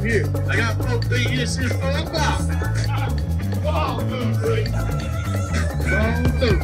here. I got folks been here since 4 o'clock. Come on through, Ray. Come on through.